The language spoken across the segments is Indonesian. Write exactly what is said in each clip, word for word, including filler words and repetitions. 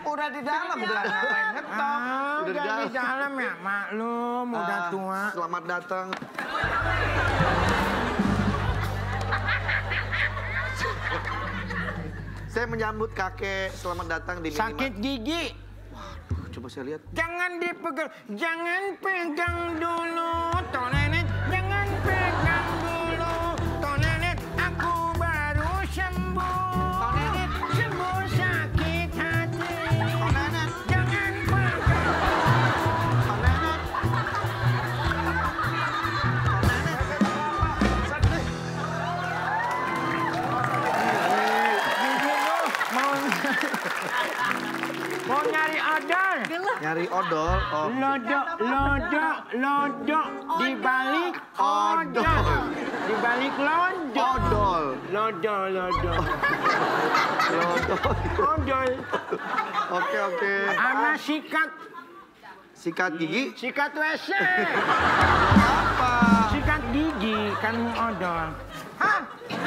Udah di dalam, udah ngapain ngetok. Ah, Udah di dalam. di dalam ya, maklum, udah Ah, tua. Selamat datang. Saya menyambut kakek, selamat datang di minimarket. Sakit gigi. Waduh, coba saya lihat. Jangan dipegang, jangan pegang dulu, tonenet. Jangan pegang dulu, tonenet. Aku baru sembuh, tonenet. Sembuh sakit hati. Tonenet. Jangan pegang. Tonenet. Gigi lu mau mau nyari odol. Nyari odol. Oh. Lodo, lodo, lodo, di balik Odol. odol, di balik lodo, Odol. lodo, lodo, Odol. odol, Oke, oke. sama sikat, Sikat gigi. sikat W C, Apa? sikat gigi, kan odol. Hah?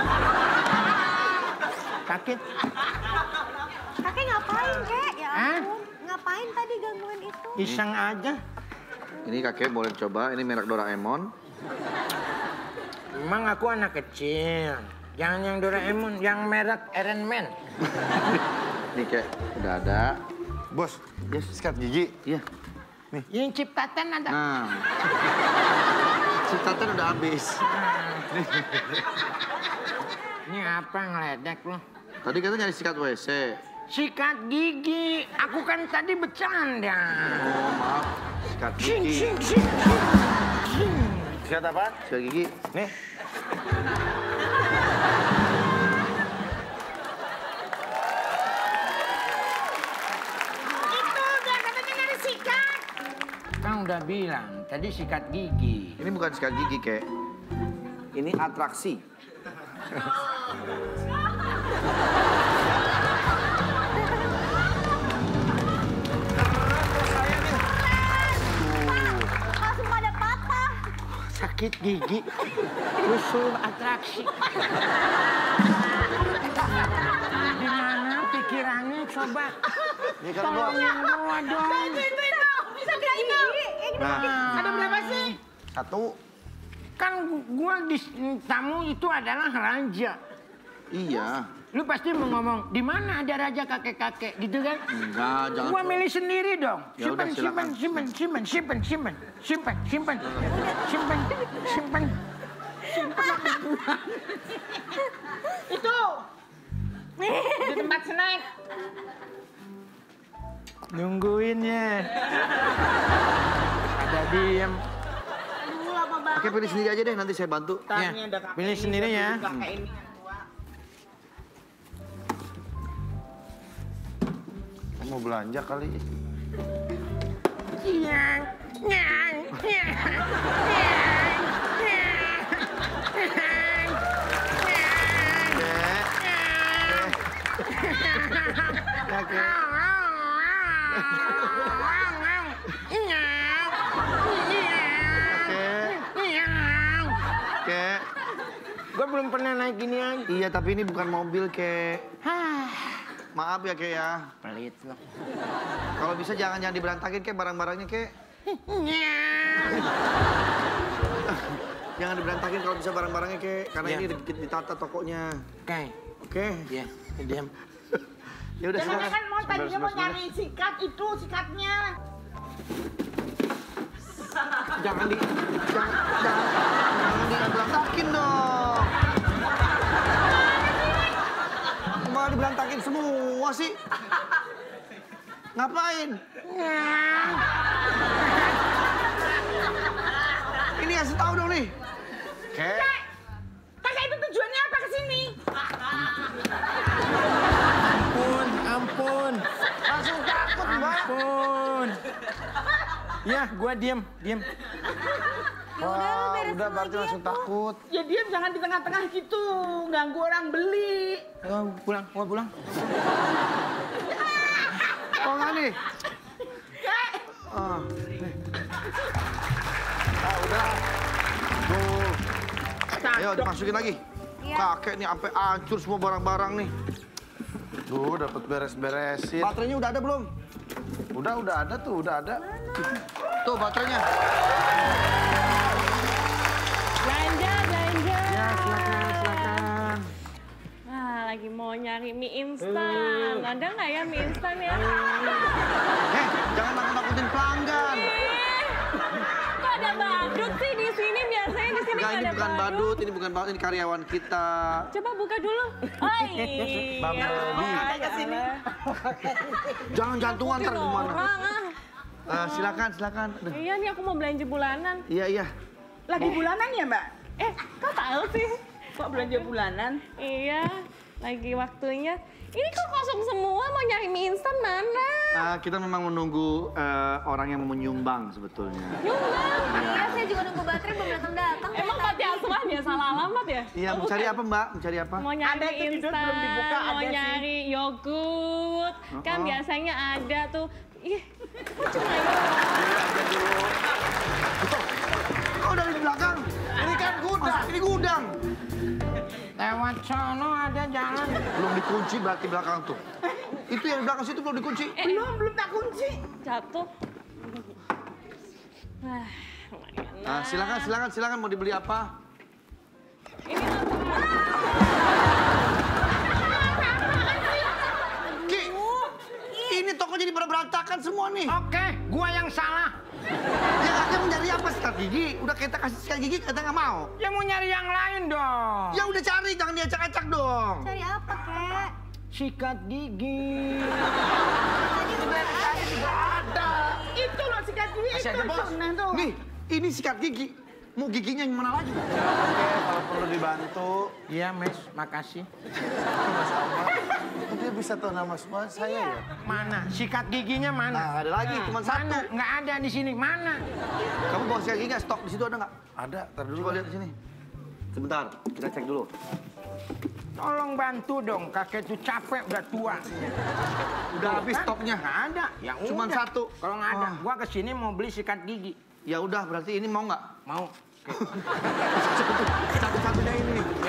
Sakit? Kakek ngapain, Kek? Ya Hah? ampun. Ngapain tadi gangguin itu? Iseng aja. Ini kakek boleh coba, ini merek Doraemon. Emang aku anak kecil. Jangan yang Doraemon, yang merek Iron Man. Nih kek, udah ada. Bos, Yes. sikat gigi. Iya. Yang ciptatan ada. Nah. Ciptatan udah habis. Ini apa ngeledek lo? Tadi katanya nyari sikat W C. Sikat gigi. Aku kan tadi bercanda. Oh, maaf. Sikat Sing, gigi. sing, sing, sing. Sikat apa? Sikat gigi. Nih. Itu, udah katanya nyari sikat. Kan udah bilang, tadi sikat gigi. Ini bukan sikat gigi, kek. Ini atraksi. Langsung pada patah. Sakit gigi. Usul atraksi. Gimana pikirannya coba? Ini kan gua. Tolongin gua dong. Itu, itu, itu. Bisa kayak ini. Ini Nah. ada berapa sih? Satu. Kan gua di tamu itu adalah raja. Iya. Lu pasti mau ngomong, di mana ada raja kakek-kakek gitu kan? Enggak, jangan. Gua milih sendiri dong. Ya Simpan, udah, simpan, silakan. simpan, simpan, simpan, simpan, simpan, simpan, simpan, simpan. Itu di tempat snack. Nungguin ya. Ada diem. Aduh, lama banget. Oke, pilih sendiri aja deh, nanti saya bantu. Ya, Tanya ada kakek pilih ini, sendiri ya. Kakek ini yang tua. Mau belanja kali. Nyang, nyang, nyang, Kek. Gue belum pernah naik ginian. Iya, tapi ini bukan mobil, kek. Hah, Maaf ya, kek ya. pelit lo. Kalau bisa jangan jangan diberantakin, kek, barang-barangnya, kek. Nyang. Jangan diberantakin kalau bisa barang-barangnya, kek. Karena Iya. ini di- ditata tokonya. Oke, Oke. ya, diam. Ya udah, Jangan silakan. kan mau tadinya mau Sebentar, nyari sikat itu sikatnya. Jangan di... Jangan, jangan, jangan diberantakin dong. Malah diberantakin semua sih. Ngapain? Ini kasih tahu dong nih. Kek. Kakek itu tujuannya apa ke sini? Ampun, ampun, Langsung takut, Mbak. ampun. Ya, gua diem, diem. Wah, udah berarti langsung takut. Ya dia jangan di tengah-tengah gitu, ganggu orang beli. Gua pulang, gua pulang. Oh, nggak nih? Kek, Ah, Ah, udah. Tuh. ayo dimasukin lagi. Iya. Kakek nih sampai hancur semua barang-barang nih. Duh, dapat beres-beresin. Baterainya udah ada belum? Udah, udah ada tuh, udah ada. Tuh baterainya. Belanja, belanja. Ya, silakan, silakan. Ah, lagi mau nyari mie instan. Ada nggak ya mie instan ya? Eh, jangan nakut-nakutin pelanggan. Ih, kok ada badut sih di sini? Biasanya di sini Enggak, nggak ini ada bukan badut, ini bukan badut, ini karyawan kita. Coba buka dulu. Oh iya. Bumblebee. ke sini. Jangan jantungan ntar gimana. Orang ah. Eh, silakan, silakan. Aduh. Iya nih aku mau belanja bulanan. Iya, iya. Lagi bulanan ya, Mbak? Eh, kok tahu sih? Kok belanja bulanan? Iya, lagi waktunya. Ini kok kosong semua, mau nyari mie instan mana? Eh, kita memang menunggu eh, orang yang mau menyumbang sebetulnya. Nyumbang. Iya, saya juga nunggu baterai belum datang-datang. Emang Pati Asuhan ya salah alamat ya? Iya, mau cari apa Mbak? Mau cari apa? Mau nyari Ada tuh mie di dot instan, belum dibuka, mau ada sih. nyari yogurt. Kan Oh. biasanya ada tuh. Ih, kok cuma yogurt? Kau dari belakang. Ini kan gudang. Ini gudang. Lewat sono ada jalan. Belum dikunci berarti belakang tuh. Itu yang di belakang situ belum dikunci. Belum, belum tak kunci. Jatuh. Wah, lumayan. Nah, silakan, silakan, silakan mau dibeli apa? Ini apa? Ki, ini toko jadi pada berantakan semua nih. Oke, gua yang salah. Ya kakek mau nyari apa sikat gigi? Udah kita kasih sikat gigi, kita nggak mau. Ya mau nyari yang lain dong. Ya udah cari, jangan diacak-acak dong. Cari apa, Kek? Sikat gigi. Ada. Itu loh sikat gigi Masih itu. ada bos. Nah, tuh. Nih, ini sikat gigi. Mau giginya yang mana lagi? Oke, kalau perlu dibantu. Iya, Mes, makasih. Mas Ahmad, kok dia bisa tahu nama semua saya ya? Mana? Sikat giginya mana? Nah, ada lagi, cuma satu. Mana? Nggak ada di sini. Mana? Kamu bawa sikat gigi nggak? Stok di situ ada nggak? Ada, tar dulu. Coba lihat di sini. Sebentar, kita cek dulu. Tolong bantu dong, kakek tuh capek, udah tua. Udah habis stoknya. Nggak ada. Ya Cuman udah. satu. Kalau nggak ada, Ah. gua kesini mau beli sikat gigi. Ya udah, berarti ini mau nggak? Mau. Satu-satunya ini.